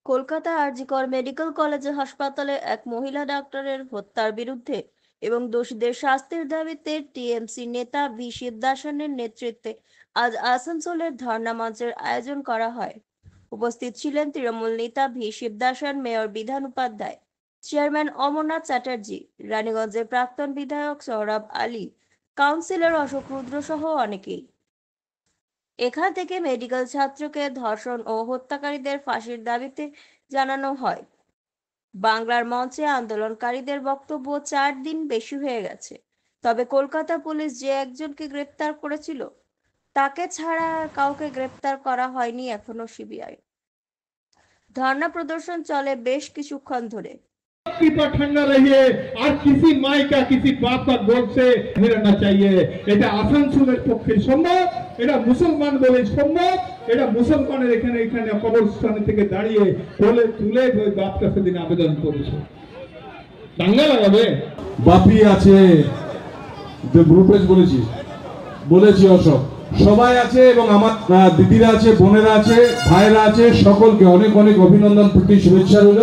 Kolkata RG Kar medical college হাসপাতালে এক মহিলা ডাক্তারের হত্যার বিরুদ্ধে এবং দোষীদের শাস্তির দাবিতে টিএমসি নেতা ভি শিবদাসনের নেতৃত্বে আজ আসানসোলের ধর্ণা মঞ্চের আয়োজন করা হয়। উপস্থিত ছিলেন তৃণমূল নেতা V Sivadasan, mayor Bidhan Upadhyay, chairman Amarnath Chatterjee, রানীগঞ্জের প্রাক্তন বিধায়ক সৌরভ আলী, কাউন্সিলর অশোক রুদ্র সহ অনেকেই। এখান থেকে মেডিকেল ছাত্রকে ধর্ষণ ও হত্যাকারীদের ফাঁসির দাবিতে জানানো হয়। বাংলার মঞ্চে আন্দোলনকারীদের বক্তব্য 4 দিন বেশি হয়ে গেছে, তবে কলকাতা পুলিশ যে একজনকে গ্রেপ্তার করেছিল তাকে ছাড়া আর কাউকে গ্রেপ্তার করা হয়নি এখনো সিবিআই। ধর্ণা প্রদর্শন চলে বেশ কিছুক্ষণ ধরে। पर ठंडा रहिए और किसी माई का किसी बाप का गोद से हिरना चाहिए। এটা আসানসোলের পক্ষে সম্ভব, এটা মুসলমান বলে সম্ভব, এটা মুসলমানের এখানে এখানে কবরস্থান থেকে দাঁড়িয়ে কোলে তুলে ওই বাপটা সেদিন আবেদন করেছে। দাঙ্গা লাগাবে বাপি আছে, গ্রুপেজ বলেছি অশোক, সবাই আছে এবং আমার দিদিরা আছে, বোনেরা আছে, ভাইরা আছে, সকলকে অনেক অনেক অভিনন্দন, প্রীতি, শুভেচ্ছা রইল।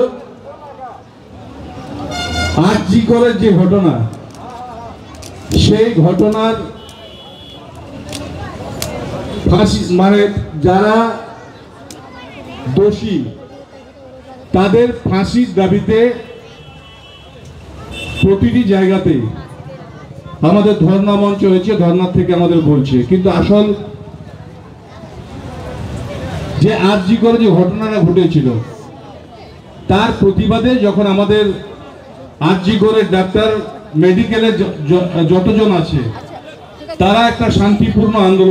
আরজিকরের যে ঘটনা, সেই ঘটনার ফাঁসি মানে যারা দোষী তাদের ফাঁসির দাবিতে প্রতিটি জায়গাতে আমাদের ধর্ণা মঞ্চ হয়েছে, ধর্ণার থেকে আমাদের বলছে, কিন্তু আসল যে আরজিকরে যে ঘটনাটা ঘটেছিল তার প্রতিবাদে যখন আমাদের আরজিকরের ডাক্তার, মেডিকেলের যতজন আছে তারা একটা শান্তিপূর্ণ আন্দোলন